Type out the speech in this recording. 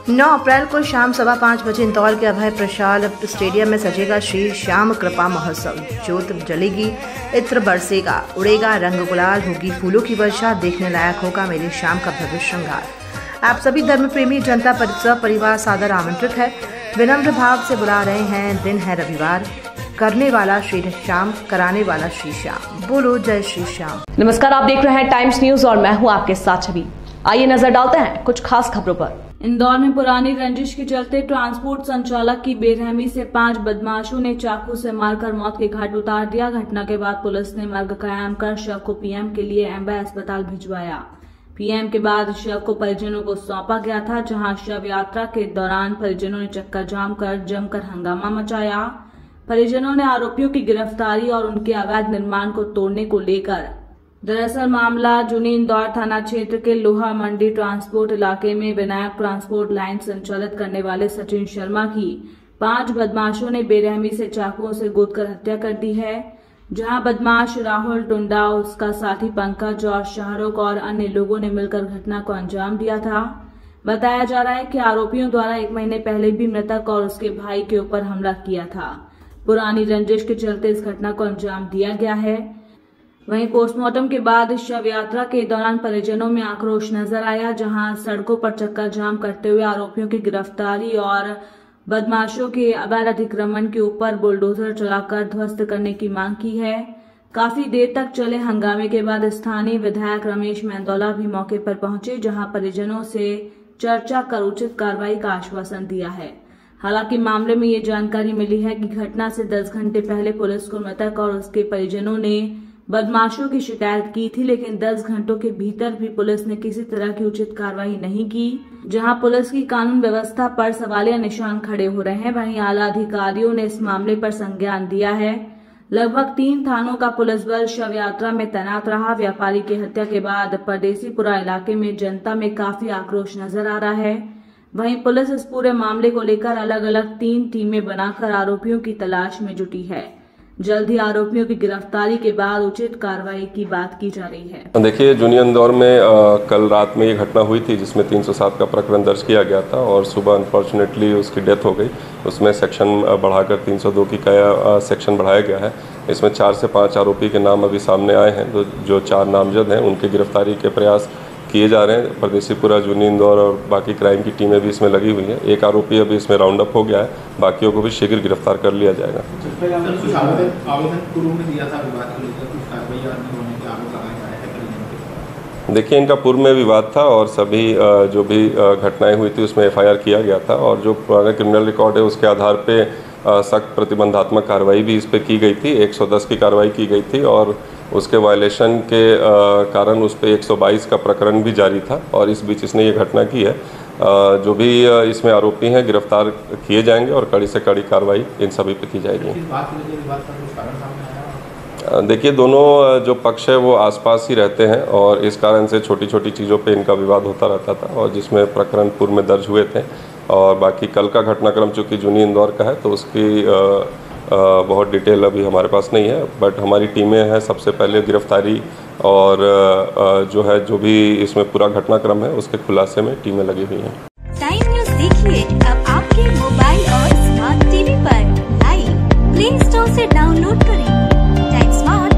9 अप्रैल को शाम 5:15 बजे इंदौर के अभय प्रसाद स्टेडियम में सजेगा श्री श्याम कृपा महोत्सव। ज्योत जलेगी, इत्र बरसेगा, उड़ेगा रंग गुलाल, होगी फूलों की वर्षा, देखने लायक होगा मेरे श्याम का भव्य श्रृंगार। आप सभी धर्म प्रेमी जनता परिवार सादर आमंत्रित है। विनम्र भाव से बुला रहे हैं। दिन है रविवार। करने वाला श्री श्याम, कराने वाला श्री श्याम। बोलो जय श्री श्याम। नमस्कार, आप देख रहे हैं टाइम्स न्यूज और मैं हूं आपके साथ छवि। आइए नजर डालते हैं कुछ खास खबरों पर। इंदौर में पुरानी रंजिश के चलते ट्रांसपोर्ट संचालक की बेरहमी से 5 बदमाशों ने चाकू से मारकर मौत के घाट उतार दिया। घटना के बाद पुलिस ने मर्ग कायम कर शव को पीएम के लिए एम्बा अस्पताल भिजवाया। पीएम के बाद शव को परिजनों को सौंपा गया था, जहां शव यात्रा के दौरान परिजनों ने चक्का जाम कर जमकर हंगामा मचाया। परिजनों ने आरोपियों की गिरफ्तारी और उनके अवैध निर्माण को तोड़ने को लेकर दरअसल मामला जूनी इंदौर थाना क्षेत्र के लोहा मंडी ट्रांसपोर्ट इलाके में विनायक ट्रांसपोर्ट लाइन संचालित करने वाले सचिन शर्मा की 5 बदमाशों ने बेरहमी से चाकुओं से गोदकर हत्या कर दी है। जहां बदमाश राहुल टुंडा, उसका साथी पंकज और शाहरुख और अन्य लोगों ने मिलकर घटना को अंजाम दिया था। बताया जा रहा है कि आरोपियों द्वारा 1 महीने पहले भी मृतक और उसके भाई के ऊपर हमला किया था। पुरानी रंजिश के चलते इस घटना को अंजाम दिया गया है। वहीं पोस्टमार्टम के बाद शव यात्रा के दौरान परिजनों में आक्रोश नजर आया, जहां सड़कों पर चक्का जाम करते हुए आरोपियों की गिरफ्तारी और बदमाशों के अवैध अतिक्रमण के ऊपर बुलडोजर चलाकर ध्वस्त करने की मांग की है। काफी देर तक चले हंगामे के बाद स्थानीय विधायक रमेश मेंदोला भी मौके पर पहुंचे, जहां परिजनों से चर्चा कर उचित कार्रवाई का आश्वासन दिया है। हालांकि मामले में ये जानकारी मिली है कि घटना से 10 घंटे पहले पुलिस को मृतक और उसके परिजनों ने बदमाशों की शिकायत की थी, लेकिन 10 घंटों के भीतर भी पुलिस ने किसी तरह की उचित कार्रवाई नहीं की। जहां पुलिस की कानून व्यवस्था पर सवालिया निशान खड़े हो रहे हैं, वहीं आला अधिकारियों ने इस मामले पर संज्ञान दिया है। लगभग 3 थानों का पुलिस बल शव यात्रा में तैनात रहा। व्यापारी की हत्या के बाद परदेसीपुरा इलाके में जनता में काफी आक्रोश नजर आ रहा है। वहीं पुलिस इस पूरे मामले को लेकर अलग अलग 3 टीमें बनाकर आरोपियों की तलाश में जुटी है। जल्द ही आरोपियों की गिरफ्तारी के बाद उचित कार्रवाई की बात की जा रही है। देखिए, जूनी इंदौर में कल रात में ये घटना हुई थी, जिसमें 307 का प्रकरण दर्ज किया गया था और सुबह अनफॉर्चुनेटली उसकी डेथ हो गई। उसमें सेक्शन बढ़ाकर 302 की सेक्शन बढ़ाया गया है। इसमें 4 से 5 आरोपी के नाम अभी सामने आए हैं। तो जो 4 नामजद हैं उनकी गिरफ्तारी के प्रयास किए जा रहे हैं। परदेसीपुरा, जूनी इंदौर और बाकी क्राइम की टीमें भी इसमें लगी हुई हैं। एक आरोपी अभी इसमें राउंड अप हो गया है, बाकियों को भी शीघ्र गिरफ्तार कर लिया जाएगा। देखिए, इनका पूर्व में विवाद था और सभी जो भी घटनाएं हुई थी उसमें FIR किया गया था और जो पुराना क्रिमिनल रिकॉर्ड है उसके आधार पे सख्त प्रतिबंधात्मक कार्रवाई भी इस पर की गई थी। 110 की कार्रवाई की गई थी और उसके वायलेशन के कारण उस पर 122 का प्रकरण भी जारी था और इस बीच इसने ये घटना की है। जो भी इसमें आरोपी हैं गिरफ्तार किए जाएंगे और कड़ी से कड़ी कार्रवाई इन सभी पे की जाएगी। देखिए, दोनों जो पक्ष है वो आसपास ही रहते हैं और इस कारण से छोटी छोटी चीज़ों पे इनका विवाद होता रहता था और जिसमें प्रकरण पूर्व में दर्ज हुए थे। और बाकी कल का घटनाक्रम चूँकि जूनी इंदौर का है तो उसकी बहुत डिटेल अभी हमारे पास नहीं है, बट हमारी टीमें हैं सबसे पहले गिरफ्तारी और जो है जो भी इसमें पूरा घटनाक्रम है उसके खुलासे में टीमें लगी हुई हैं। टाइम न्यूज देखिए अब आपके मोबाइल और स्मार्ट टीवी पर। लाइव प्ले स्टोर से डाउनलोड करें टाइम स्मार्ट।